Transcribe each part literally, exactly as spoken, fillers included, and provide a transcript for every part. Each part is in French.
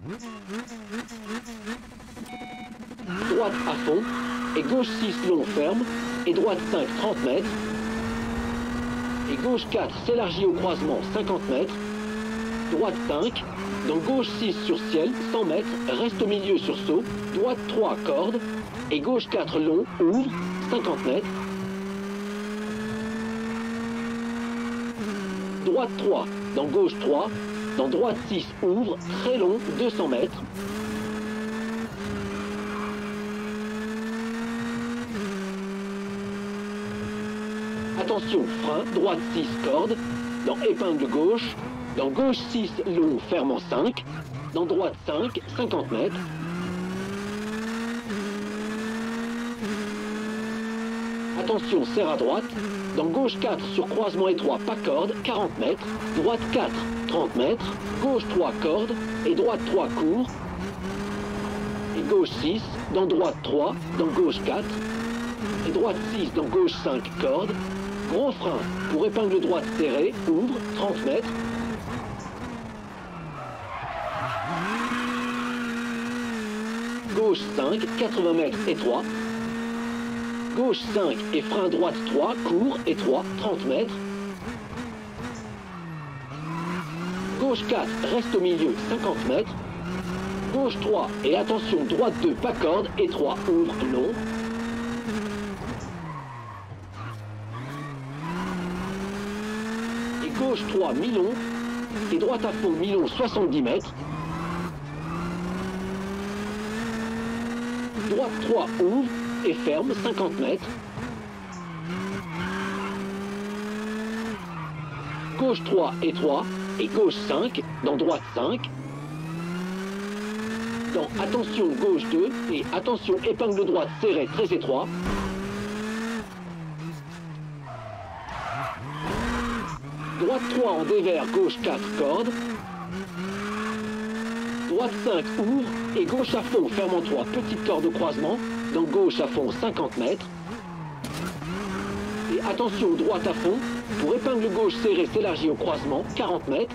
Droite à fond, et gauche six long ferme, et droite cinq trente mètres, et gauche quatre s'élargit au croisement cinquante mètres, droite cinq, dans gauche six sur ciel cent mètres, reste au milieu sur saut, droite trois corde, et gauche quatre long ouvre cinquante mètres, droite trois, dans gauche trois, dans droite six ouvre très long deux cents mètres, attention, frein, droite six corde, dans épingle gauche, dans gauche six long ferme en cinq, dans droite cinq, cinquante mètres. Attention, serre à droite, dans gauche quatre sur croisement étroit, pas corde, quarante mètres, droite quatre, trente mètres, gauche trois corde, et droite trois court, et gauche six, dans droite trois, dans gauche quatre, et droite six, dans gauche cinq corde, gros frein pour épingle droite serrée, ouvre, trente mètres. Gauche cinq, quatre-vingts mètres étroit. Gauche cinq et frein droite trois, court, étroit, trente mètres. Gauche quatre, reste au milieu, cinquante mètres. Gauche trois et attention, droite deux, pas corde, étroit, ouvre, long. Et gauche trois, mi-long. Et droite à fond, mi-long, soixante-dix mètres. Droite trois, ouvre et ferme, cinquante mètres. Gauche trois, étroit, et gauche cinq, dans droite cinq. Dans attention, gauche deux, et attention, épingle droite serrée, très étroit. Droite trois en dévers, gauche quatre, corde. Droite cinq, ouvre, et gauche à fond, ferme en trois, petite corde au croisement. Dans gauche à fond, cinquante mètres. Et attention, droite à fond, pour épingle gauche serrée, s'élargit au croisement, quarante mètres.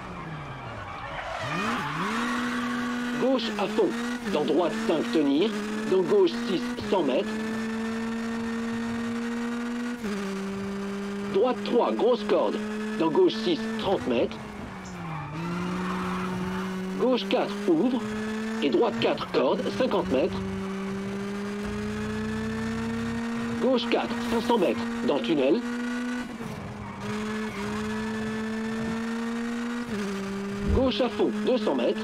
Gauche à fond, dans droite cinq, tenir. Dans gauche six, cent mètres. Droite trois, grosse corde. Dans gauche six, trente mètres. Gauche quatre, ouvre. Et droite quatre, corde, cinquante mètres. Gauche quatre, cinq cents mètres, dans tunnel. Gauche à fond, deux cents mètres.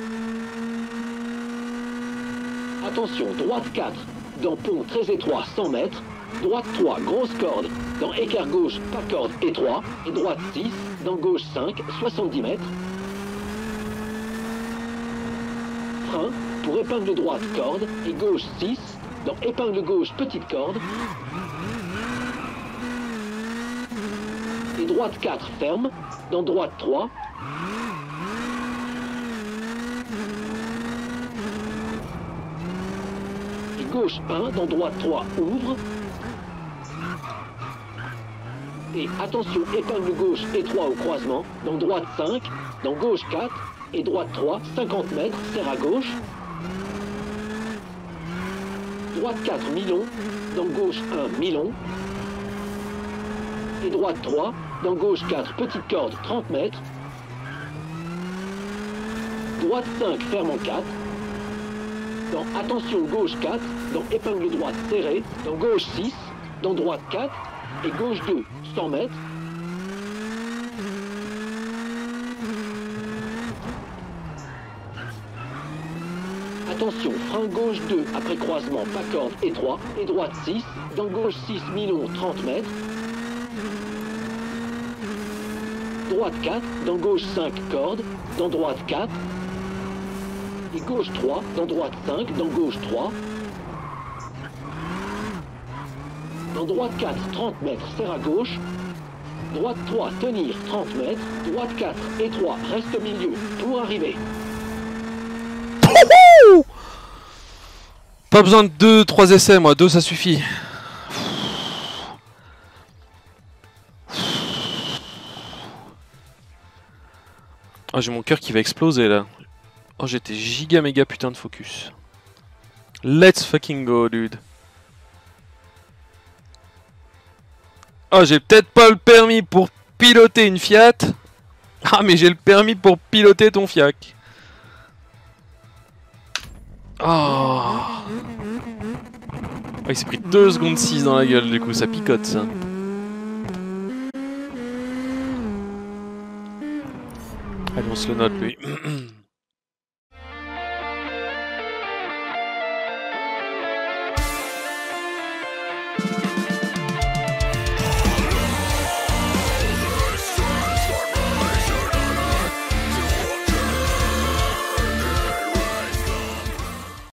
Attention, droite quatre, dans pont très étroit, cent mètres. Droite trois, grosse corde, dans écart gauche, pas corde, étroit. Et droite six, dans gauche cinq, soixante-dix mètres. Frein, pour épingle droite, corde, et gauche six, dans épingle gauche, petite corde. Et droite quatre, ferme, dans droite trois. Et gauche un, dans droite trois, ouvre. Et attention, épingle gauche étroit au croisement, dans droite cinq, dans gauche quatre, et droite trois, cinquante mètres, serre à gauche. Droite quatre, mi-long, dans gauche un, mi-long. Et droite trois, dans gauche quatre, petite corde, trente mètres. Droite cinq, ferme en quatre. Dans attention, gauche quatre, dans épingle droite serrée, dans gauche six, dans droite quatre, et gauche deux, cent mètres. Attention, frein gauche deux, après croisement, pas corde, étroit, et droite six, dans gauche six, mi-long, trente mètres. Droite quatre, dans gauche cinq, corde, dans droite quatre. Et gauche trois, dans droite cinq, dans gauche trois. Dans droite quatre, trente mètres, serre à gauche. Droite trois, tenir, trente mètres. Droite quatre, étroit, reste au milieu, pour arriver. Pas besoin de deux, trois essais, moi, deux ça suffit. Ah, j'ai mon cœur qui va exploser là. Oh, j'étais giga méga putain de focus. Let's fucking go, dude. Oh, j'ai peut-être pas le permis pour piloter une Fiat. Ah, mais j'ai le permis pour piloter ton Fiac. Oh. Oh, il s'est pris deux secondes six dans la gueule, du coup, ça picote, ça. Allez, on se le note, lui.